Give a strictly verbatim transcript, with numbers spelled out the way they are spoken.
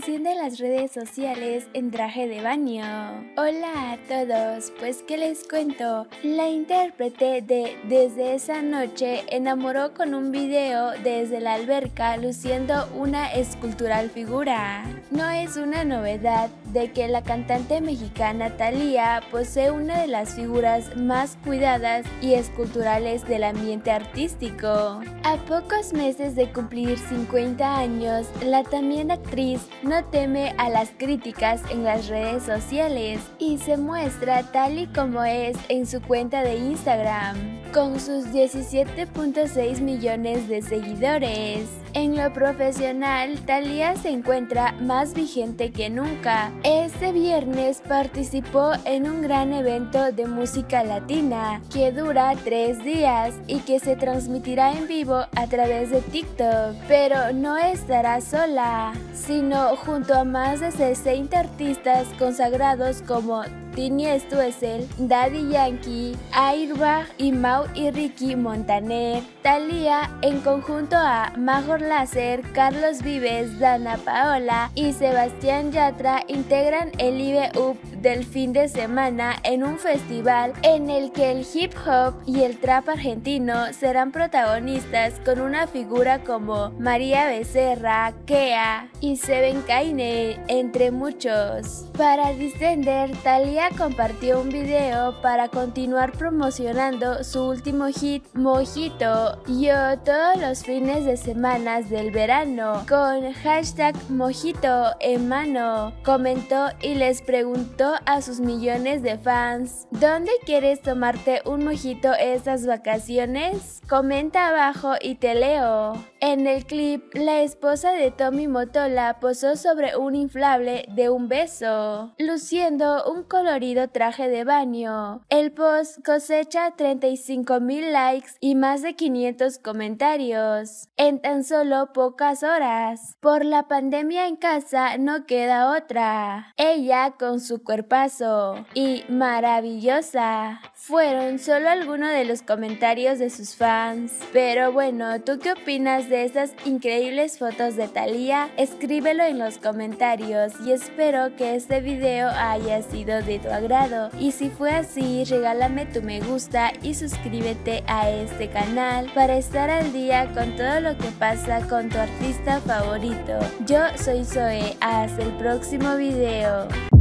enciende las redes sociales en traje de baño. Hola a todos, pues ¿qué les cuento? La intérprete de Desde esa noche enamoró con un video desde la alberca luciendo una escultural figura. No es una novedad de que la cantante mexicana Thalía posee una de las figuras más cuidadas y esculturales del ambiente artístico. A pocos meses de cumplir cincuenta años, la también actriz no teme a las críticas en las redes sociales y se muestra tal y como es en su cuenta de Instagram, con sus diecisiete punto seis millones de seguidores. En lo profesional, Thalía se encuentra más vigente que nunca. Este viernes participó en un gran evento de música latina que dura tres días y que se transmitirá en vivo a través de TikTok. Pero no estará sola, sino junto a más de sesenta artistas consagrados como Tini Stoessel, Daddy Yankee, Airbag y Mau y Ricky Montaner. Thalía, en conjunto a Major Lazer, Carlos Vives, Dana Paola y Sebastián Yatra, integran el Live Up del fin de semana en un festival en el que el hip hop y el trap argentino serán protagonistas, con una figura como María Becerra, Kea y Seven Kaine, entre muchos. Para distender, Thalía compartió un video para continuar promocionando su último hit, Mojito, yo todos los fines de semana del verano, con hashtag Mojito en mano. Comentó y les preguntó a sus millones de fans: ¿dónde quieres tomarte un mojito estas vacaciones? Comenta abajo y te leo. En el clip, la esposa de Tommy Mottola posó sobre un inflable de un beso, luciendo un colorido traje de baño. El post cosecha treinta y cinco mil likes y más de quinientos comentarios en tan solo pocas horas. Por la pandemia en casa no queda otra. Ella con su cuerpazo y maravillosa fueron solo algunos de los comentarios de sus fans. Pero bueno, ¿tú qué opinas de estas increíbles fotos de Thalía? Escríbelo en los comentarios y espero que este video haya sido de tu agrado. Y si fue así, regálame tu me gusta y suscríbete a este canal para estar al día con todo lo que pasa con tu artista favorito. Yo soy Zoe, hasta el próximo video.